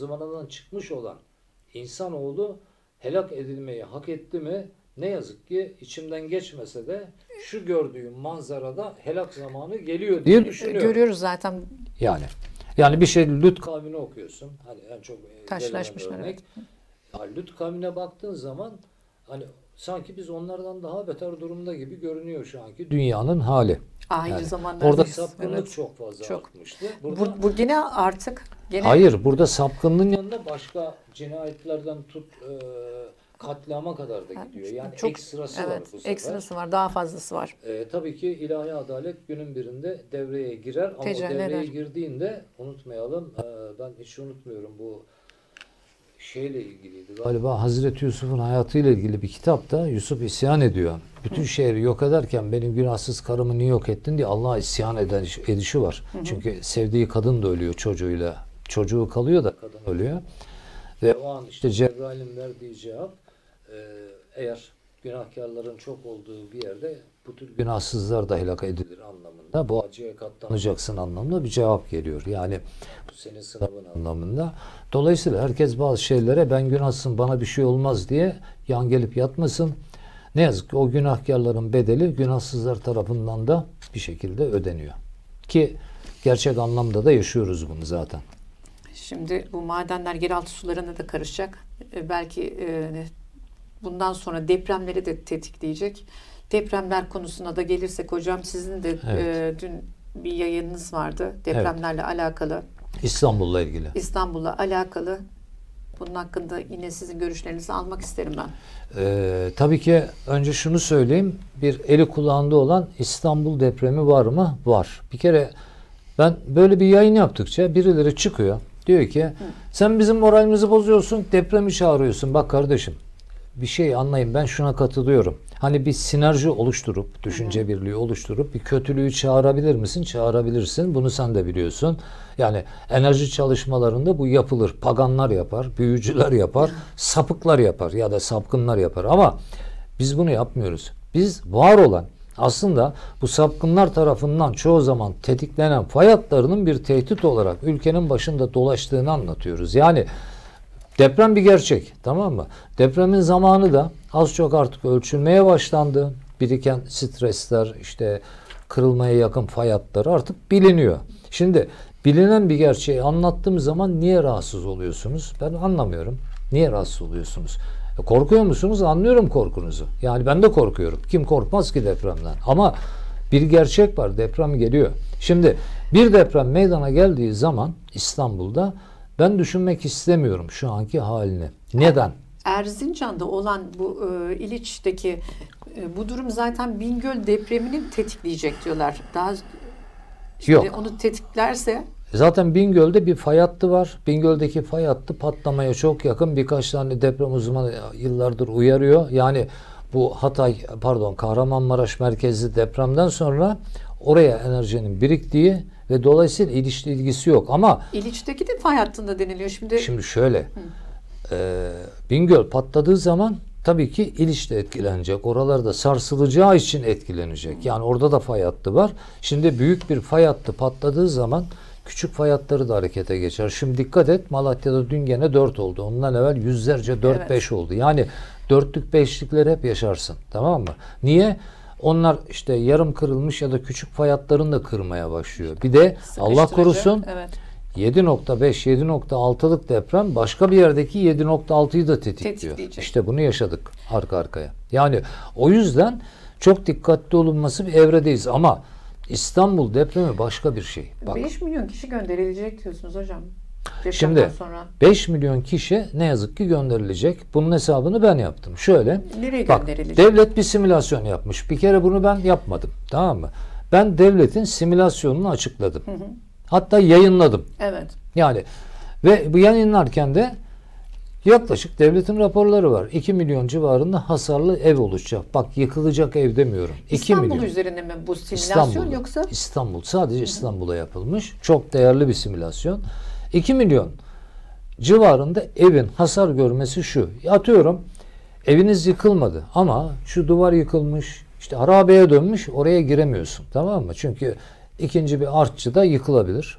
zıvanadan çıkmış olan insanoğlu helak edilmeyi hak etti mi? Ne yazık ki içimden geçmese de şu gördüğüm manzarada helak zamanı geliyor diye düşünüyorum. Görüyoruz zaten. Yani bir şey Lüt kavmini okuyorsun. Hani en çok Taşlaşmış verilen örnek. Ya Lüt kavmine baktığın zaman hani sanki biz onlardan daha beter durumda gibi görünüyor şu anki dünyanın hali. Ahir zamanlarda. Orada sapkınlık çok fazla artmıştı. Bu yine artık. Hayır, burada sapkınlığın yanında başka cinayetlerden tut katliama kadar da gidiyor. Yani çok, ekstrası var bu sefer. Ekstrası var, daha fazlası var. Tabii ki ilahi adalet günün birinde devreye girer ama o devreye girdiğinde unutmayalım, ben hiç unutmuyorum, bu şeyle ilgiliydi. Galiba Hazreti Yusuf'un hayatıyla ilgili bir kitapta Yusuf isyan ediyor. Bütün şehri yok ederken benim günahsız karımı niye yok ettin diye Allah'a isyan edişi var. Çünkü sevdiği kadın da ölüyor çocuğuyla. Çocuğu kalıyor da kadın ölüyor. Ve o an işte Cebrail'in verdiği cevap, eğer günahkarların çok olduğu bir yerde bu tür günahsızlar da helak edilir anlamında. Bu acıya katlanacaksın anlamında bir cevap geliyor. Yani bu senin sınavın anlamında. Dolayısıyla herkes bazı şeylere ben günahsızım bana bir şey olmaz diye yan gelip yatmasın. Ne yazık ki o günahkarların bedeli günahsızlar tarafından da bir şekilde ödeniyor. Ki gerçek anlamda da yaşıyoruz bunu zaten. Şimdi bu madenler yeraltı sularına da karışacak. Belki bundan sonra depremleri de tetikleyecek. Depremler konusuna da gelirsek hocam, sizin de dün bir yayınınız vardı depremlerle alakalı. İstanbul'la ilgili. İstanbul'la alakalı. Bunun hakkında yine sizin görüşlerinizi almak isterim ben. Tabii ki önce şunu söyleyeyim. Bir eli kulağında olan İstanbul depremi var mı? Var. Bir kere ben böyle bir yayın yaptıkça birileri çıkıyor. Diyor ki sen bizim moralimizi bozuyorsun, depremi çağırıyorsun. Bak kardeşim, bir şey anlayın, ben şuna katılıyorum. Hani bir sinerji oluşturup, düşünce birliği oluşturup bir kötülüğü çağırabilir misin? Çağırabilirsin. Bunu sen de biliyorsun. Yani enerji çalışmalarında bu yapılır. Paganlar yapar, büyücüler yapar, sapıklar yapar ya da sapkınlar yapar. Ama biz bunu yapmıyoruz. Biz var olan, aslında bu sapkınlar tarafından çoğu zaman tetiklenen fay hatlarının bir tehdit olarak ülkenin başında dolaştığını anlatıyoruz. Yani deprem bir gerçek, tamam mı? Depremin zamanı da az çok artık ölçülmeye başlandı. Biriken stresler, işte kırılmaya yakın fay hatları artık biliniyor. Şimdi bilinen bir gerçeği anlattığım zaman niye rahatsız oluyorsunuz? Ben anlamıyorum. Niye rahatsız oluyorsunuz? Korkuyor musunuz? Anlıyorum korkunuzu. Yani ben de korkuyorum. Kim korkmaz ki depremden? Ama bir gerçek var. Deprem geliyor. Şimdi bir deprem meydana geldiği zaman İstanbul'da ben düşünmek istemiyorum şu anki halini. Neden? Erzincan'da olan bu İliç'teki bu durum zaten Bingöl depremini tetikleyecek diyorlar. Daha yok. Onu tetiklerse zaten Bingöl'de bir fay hattı var. Bingöl'deki fay hattı patlamaya çok yakın. Birkaç tane deprem uzmanı yıllardır uyarıyor. Yani bu Kahramanmaraş merkezli depremden sonra oraya enerjinin biriktiği ve dolayısıyla İliç'le ilgisi yok. Ama İliç'teki de fay hattında deniliyor. Şimdi şöyle, Bingöl patladığı zaman tabii ki İliç de etkilenecek. Oralarda sarsılacağı için etkilenecek. Yani orada da fay hattı var. Şimdi büyük bir fay hattı patladığı zaman küçük fay hatları da harekete geçer. Şimdi dikkat et, Malatya'da dün gene 4 oldu. Ondan evvel yüzlerce 4-5 oldu. Yani dörtlük beşlikleri hep yaşarsın. Tamam mı? Niye? Onlar işte yarım kırılmış ya da küçük fay hatlarını da kırmaya başlıyor. Bir de Allah korusun 7.5, 7.6'lık deprem başka bir yerdeki 7.6'yı da tetikliyor. İşte bunu yaşadık arka arkaya. Yani o yüzden çok dikkatli olunması bir evredeyiz. Ama İstanbul depremi başka bir şey. Bak, 5 milyon kişi gönderilecek diyorsunuz hocam. Şimdi 5 milyon kişi ne yazık ki gönderilecek. Bunun hesabını ben yaptım. Şöyle. Nereye gönderilecek? Devlet bir simülasyon yapmış. Bir kere bunu ben yapmadım. Tamam mı? Ben devletin simülasyonunu açıkladım. Hatta yayınladım. Evet. Yani ve bu yayınlarken de yaklaşık devletin raporları var. 2 milyon civarında hasarlı ev oluşacak. Bak, yıkılacak ev demiyorum. 2 milyon. İstanbul üzerine mi bu simülasyon yoksa? İstanbul. Sadece İstanbul'a yapılmış. Çok değerli bir simülasyon. 2 milyon civarında evin hasar görmesi şu. Atıyorum, eviniz yıkılmadı ama şu duvar yıkılmış, işte harabeye dönmüş, oraya giremiyorsun. Tamam mı? Çünkü ikinci bir artçı da yıkılabilir.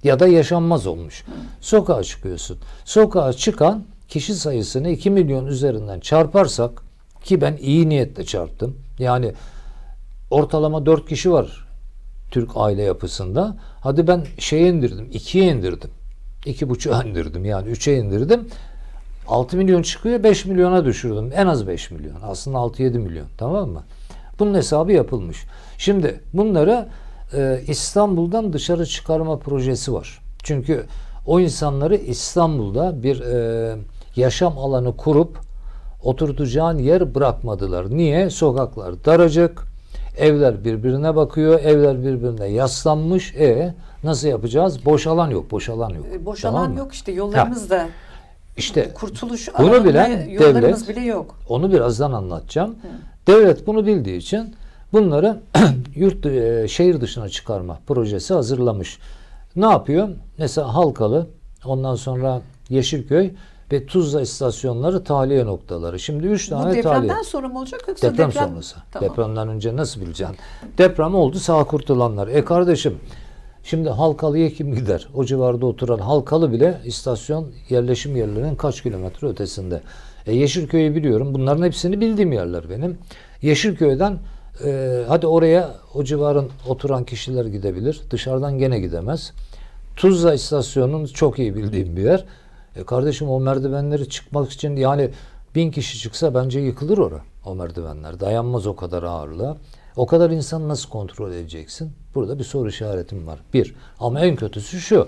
Ya da yaşanmaz olmuş. Sokağa çıkıyorsun. Sokağa çıkan kişi sayısını 2 milyon üzerinden çarparsak, ki ben iyi niyetle çarptım. Yani ortalama 4 kişi var Türk aile yapısında. Hadi ben şeye indirdim, 2'ye indirdim. 2,5'a indirdim, yani 3'e indirdim. 6 milyon çıkıyor, 5 milyona düşürdüm. En az 5 milyon. Aslında 6-7 milyon. Tamam mı? Bunun hesabı yapılmış. Şimdi bunları İstanbul'dan dışarı çıkarma projesi var. Çünkü o insanları İstanbul'da bir yaşam alanı kurup oturtacağın yer bırakmadılar. Niye? Sokaklar daracık, evler birbirine bakıyor, evler birbirine yaslanmış. Nasıl yapacağız? Boş alan yok, boş alan yok. Boş Tamam alan mı? yok işte, yollarımız da İşte kurtuluş bunu alanında bilen yollarımız devlet, bile yok. onu birazdan anlatacağım. Devlet bunu bildiği için bunları şehir dışına çıkarma projesi hazırlamış. Ne yapıyor? Mesela Halkalı, ondan sonra Yeşilköy ve Tuzla istasyonları tahliye noktaları. Şimdi 3 Bu tane depremden tahliye. sonra mı olacak yoksa Deprem sonrası. Tamam. Depremden önce nasıl bileceksin? Deprem oldu, sağ kurtulanlar. Kardeşim, şimdi Halkalı'ya kim gider? O civarda oturan Halkalı bile istasyon yerleşim yerlerinin kaç kilometre ötesinde. Yeşilköy'ü biliyorum. Bunların hepsini bildiğim yerler benim. Yeşilköy'den hadi oraya o civarın oturan kişiler gidebilir. Dışarıdan gene gidemez. Tuzla istasyonunun çok iyi bildiğim bir yer. Kardeşim, o merdivenleri çıkmak için yani 1000 kişi çıksa bence yıkılır o merdivenler. Dayanmaz o kadar ağırlığa. O kadar insanı nasıl kontrol edeceksin? Burada bir soru işaretim var. Bir. Ama en kötüsü şu.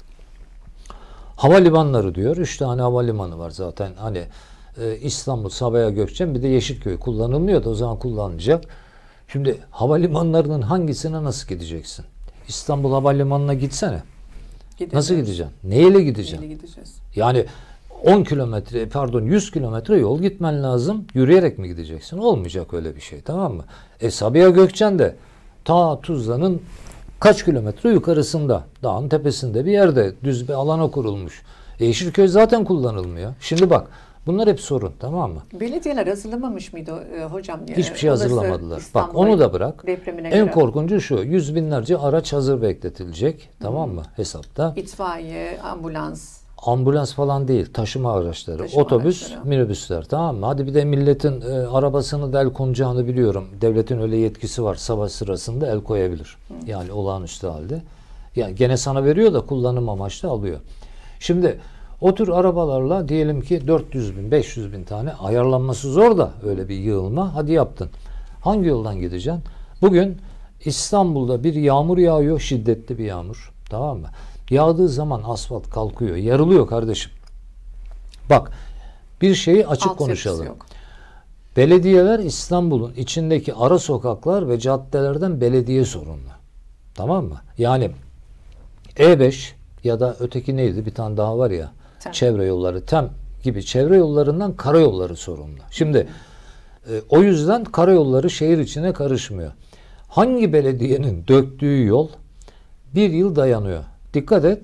Havalimanları diyor. 3 tane havalimanı var zaten. Hani İstanbul, Sabiha Gökçen, bir de Yeşilköy kullanılmıyor da o zaman kullanılacak. Şimdi havalimanlarının hangisine nasıl gideceksin? İstanbul Havalimanı'na gitsene. Nasıl gideceksin? Neyle gideceksin? Neyle gideceğiz? Yani 100 kilometre yol gitmen lazım. Yürüyerek mi gideceksin? Olmayacak öyle bir şey, tamam mı? Sabiha Gökçen de ta Tuzla'nın kaç kilometre yukarısında, dağın tepesinde bir yerde düz bir alana kurulmuş. Yeşilköy zaten kullanılmıyor. Şimdi bak, bunlar hep sorun, tamam mı? Belediyeler hazırlamamış mıydı hocam? Hiçbir şey Olası hazırlamadılar. Bak, İstanbul'a onu da bırak. depremine En göre. korkuncu şu: yüz binlerce araç hazır bekletilecek, tamam mı, hesapta. İtfaiye, Ambulans falan değil, taşıma araçları, Taşıma otobüs, araçları. minibüsler, tamam mı? Hadi bir de milletin arabasını da el konacağını biliyorum. Devletin öyle yetkisi var, savaş sırasında el koyabilir. Yani olağanüstü halde. Yani gene sana veriyor da kullanım amaçlı alıyor. Şimdi o tür arabalarla diyelim ki 400 bin, 500 bin tane, ayarlanması zor da öyle bir yığılma. Hadi yaptın. Hangi yoldan gideceksin? Bugün İstanbul'da bir yağmur yağıyor, şiddetli bir yağmur. Tamam mı? Yağdığı zaman asfalt kalkıyor, yarılıyor kardeşim. Bak, bir şeyi açık konuşalım. Yok. Belediyeler İstanbul'un içindeki ara sokaklar ve caddelerden belediye sorumlu. Tamam mı? Yani E5 ya da öteki neydi? Bir tane daha var ya. TEM. Çevre yolları, TEM gibi çevre yollarından karayolları sorumlu. Şimdi o yüzden karayolları şehir içine karışmıyor. Hangi belediyenin döktüğü yol bir yıl dayanıyor? Dikkat et.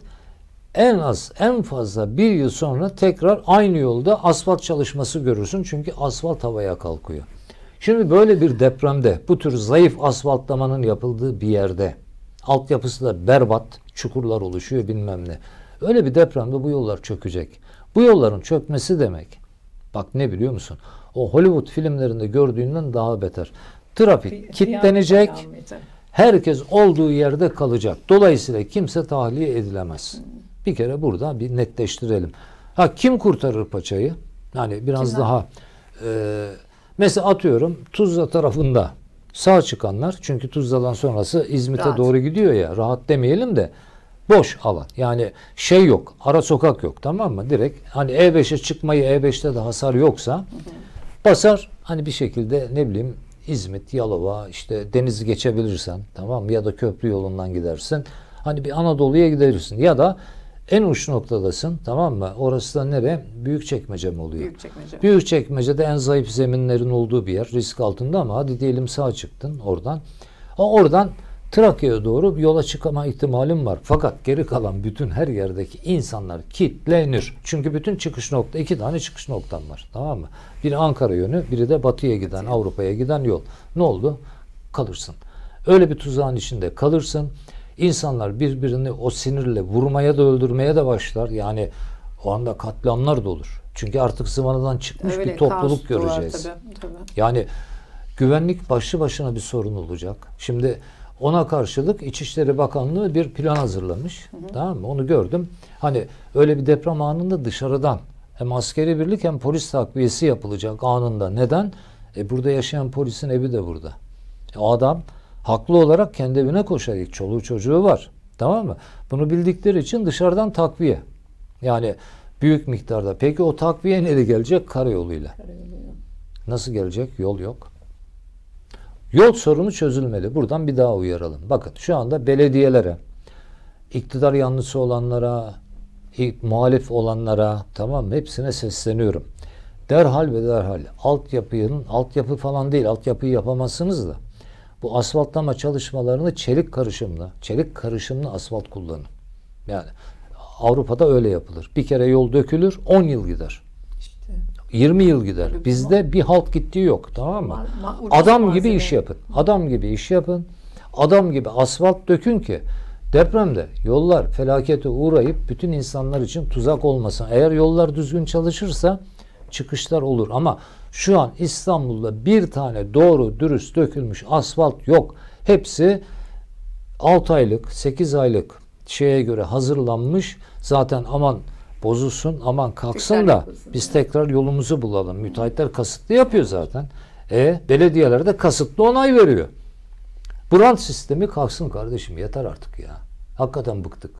En fazla bir yıl sonra tekrar aynı yolda asfalt çalışması görürsün. Çünkü asfalt havaya kalkıyor. Şimdi böyle bir depremde, bu tür zayıf asfaltlamanın yapıldığı bir yerde, altyapısı da berbat, çukurlar oluşuyor bilmem ne. Öyle bir depremde bu yollar çökecek. Bu yolların çökmesi demek, bak ne biliyor musun? O Hollywood filmlerinde gördüğünden daha beter. Trafik kilitlenecek. Herkes olduğu yerde kalacak. Dolayısıyla kimse tahliye edilemez. Bir kere burada bir netleştirelim. Kim kurtarır paçayı? Yani biraz Kimler? daha mesela atıyorum Tuzla tarafında sağ çıkanlar, çünkü Tuzla'dan sonrası İzmit'e Rahat. doğru gidiyor ya, rahat demeyelim de boş alan. Yani şey yok, ara sokak yok, tamam mı? Direkt hani E5'e çıkmayı, E5'te de hasar yoksa basar, hani bir şekilde ne bileyim İzmit, Yalova, işte denizi geçebilirsen, tamam mı? Ya da köprü yolundan gidersin. Hani bir Anadolu'ya gidersin. Ya da en uç noktadasın, tamam mı? Orası da nere? Büyükçekmece mi oluyor? Büyükçekmece. Büyükçekmece'de en zayıf zeminlerin olduğu bir yer. Risk altında ama hadi diyelim sağ çıktın oradan. Oradan Trakya'ya doğru yola çıkma ihtimalim var. Fakat geri kalan bütün her yerdeki insanlar kilitlenir. Çünkü bütün çıkış nokta, 2 tane çıkış noktam var. Tamam mı? Biri Ankara yönü, biri de batıya giden, Avrupa'ya giden yol. Ne oldu? Kalırsın. Öyle bir tuzağın içinde kalırsın. İnsanlar birbirini o sinirle vurmaya da öldürmeye de başlar. Yani o anda katliamlar da olur. Çünkü artık zıvanadan çıkmış Öyle bir topluluk kaos doğar göreceğiz. tabii. Yani güvenlik başlı başına bir sorun olacak. Şimdi ona karşılık İçişleri Bakanlığı bir plan hazırlamış. Tamam mı? Onu gördüm. Hani öyle bir deprem anında dışarıdan hem askeri birlik hem polis takviyesi yapılacak anında. Neden? Burada yaşayan polisin evi de burada. Adam haklı olarak kendi evine koşacak. Çoluğu çocuğu var. Tamam mı? Bunu bildikleri için dışarıdan takviye. Yani büyük miktarda. Peki o takviye nereye gelecek? Karayoluyla. Nasıl gelecek? Yol yok. Yol sorunu çözülmeli. Buradan bir daha uyaralım. Bakın şu anda belediyelere, iktidar yanlısı olanlara, muhalif olanlara, tamam mı? Hepsine sesleniyorum. Derhal ve derhal altyapı falan değil, altyapıyı yapamazsınız da bu asfaltlama çalışmalarını çelik karışımlı asfalt kullanın. Yani Avrupa'da öyle yapılır. Bir kere yol dökülür, 10 yıl gider. İşte 20 yıl gider. Bizde bir halt gittiği yok, tamam mı? ucuz Adam gibi malzeme. iş yapın. Adam gibi iş yapın. Adam gibi asfalt dökün ki depremde yollar felakete uğrayıp bütün insanlar için tuzak olmasın. Eğer yollar düzgün çalışırsa çıkışlar olur. Ama şu an İstanbul'da bir tane doğru dürüst dökülmüş asfalt yok. Hepsi 6 aylık, 8 aylık şeye göre hazırlanmış. Zaten aman bozulsun, aman kalksın Tekrar da yapılsın. biz tekrar yolumuzu bulalım. Müteahhitler kasıtlı yapıyor zaten. Belediyeler de kasıtlı onay veriyor. Bu rant sistemi kalksın kardeşim, yeter artık ya. Hakikaten bıktık.